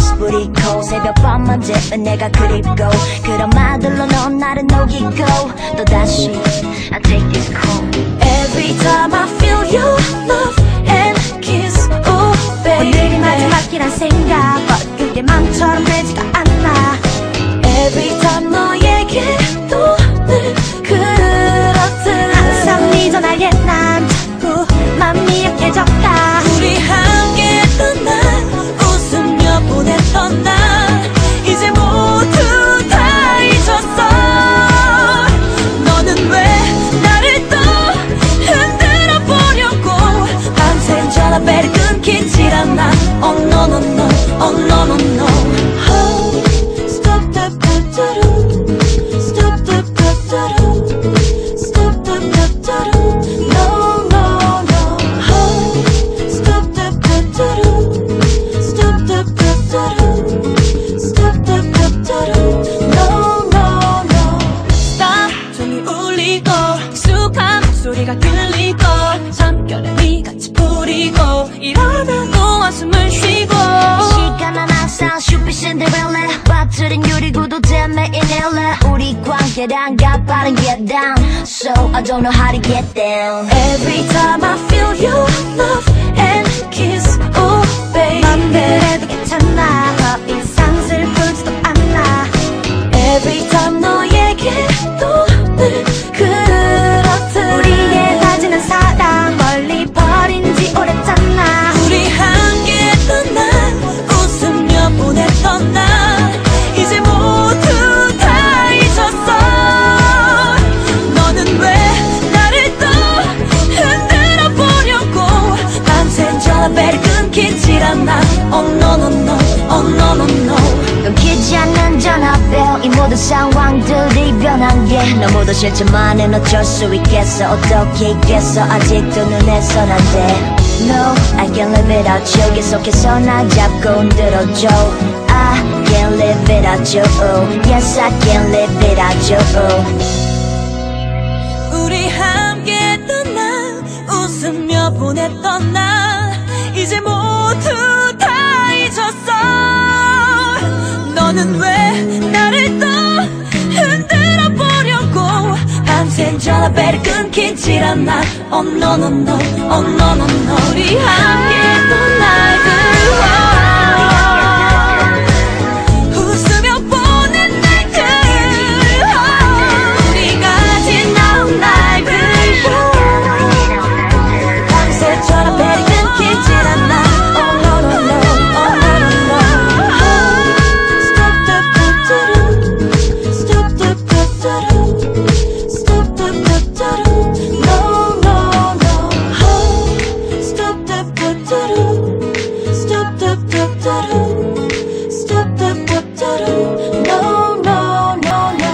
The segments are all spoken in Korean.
다시 뿌리고 새벽 밤만 재면 내가 그립고 그런 말들로 넌 나를 녹이고 또다시 I take this call. Every time I feel your love and kiss, oh baby. 오늘이 마지막이란 생각 그게 맘처럼 되지가 않아. Every time 너에게 또 늘 그렇듯 항상 네 전화에 난 자꾸 맘이 약해졌다. 우리 함께 했던 날 웃으며 보냈던 날 이제 모두 다 잊었어. 너는 왜 나를 또 흔들어 보려고 밤샘 전화벨을 끊기질 않아. Oh no no no, oh no no no. Oh, stop the do-do-do. Stop the do-do-do. Stop the do-do-do. No no no. Oh, stop the do-do-do. Stop the do-do-do. Stop the do-do-do. No no no. Stop. 종이 울리고 익숙한 목소리가 들리고 참결에 같이 부리고 일어나고 한숨을 쉬고 시간은 항상 슈피 신데렐라 빠뜨린 유리구도 잼에 인헬라 우리 관계란 가파른 get down So I don't know how to get down. Every time I feel your love and kiss, oh baby. 맘대로 괜찮아 더 이상 슬프지도 않아. Every time 너에게 또 늘 그렇듯 우리의 다지는 사랑 멀리 버린 지 오래잖아. 우리 함께 했던 날 웃으며 보냈던 날 이제 모두 다 잊었어. 너는 왜 나를 또 흔들어 보려고 밤샘 전화벨을 끊기질 않아. Oh no no no, oh no no no. 끊기지 않는 전화벨 이 모든 상황들이 변한 게 너무도 싫지만은 어쩔 수 있겠어. 어떻게 있겠어 아직도 눈에선 안 돼. No, I can't live without you. 계속해서 날 잡고 흔들어줘. I can't live without you. Yes, I can't live without you. 우리 함께 했던 날 웃으며 보냈던 날 이제 모두 다 잊었어. 너는 왜 나를 또 흔들어 보려고 밤샘 전화벨을 끊기질 않아. Oh no no no, oh no no no. 우리 함께 했던 날들 웃으며 보낸 날들 우리가 지나온 날들 밤새 전화벨이 끊기질 않아. Oh no no no, oh no no no. Stop the do-do-do. Stop the do-do-do. Stop the do-do-do. No no no. Stop the do-do-do. Stop the do-do-do. Stop the do-do-do. No no no no.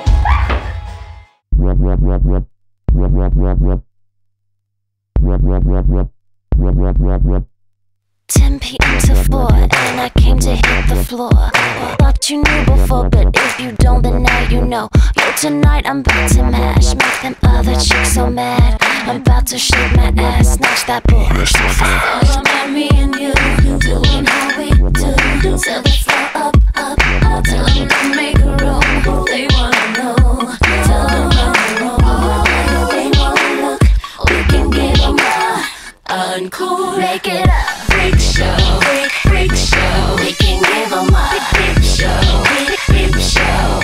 10 p.m. to 4 and I came to hit the floor. Thought you knew before, but if you don't, then now you know. Yo, tonight I'm about to mash, make them other chicks so mad. I'm about to shake my ass, snatch that bullshit so fast. I'm me and you, doing how we do. Till the floor up, up, up. Tell them to make a roll, they wanna know. Tell them rock and roll, they wanna look. We can give them a encore. Make it up. Freak show, freak show. We can give them a peep show, peep show.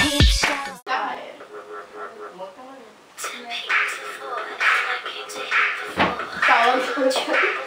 打了球球。